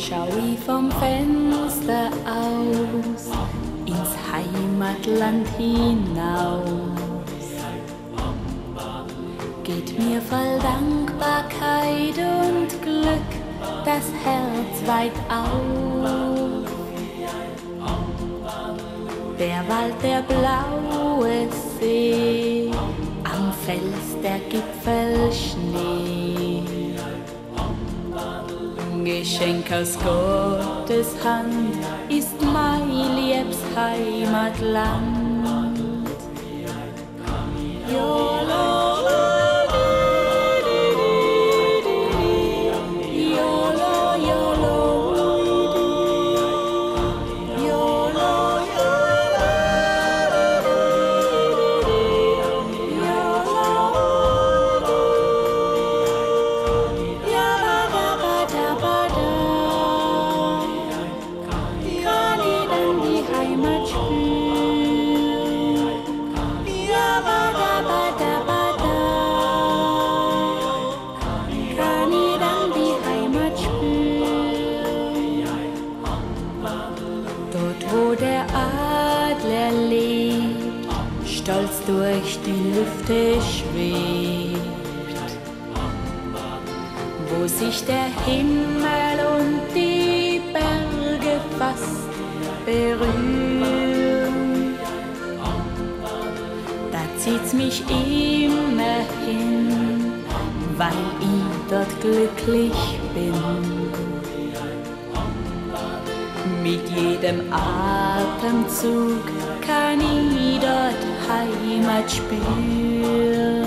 schau ich vom Fenster aus ins Heimatland hinaus. Geht mir voll Dankbarkeit und Glück das Herz weit auf. Der Wald, der blaue See, am Fels der Gipfel Schnee. Geschenk aus Gottes Hand ist mein liebes Heimatland. Jolo. Stolz durch die Lüfte schwebt, wo sich der Himmel und die Berge fast berühren. Da zieht's mich immer hin, weil ich dort glücklich bin. Mit jedem Atemzug kann ich dort Heimat spüren.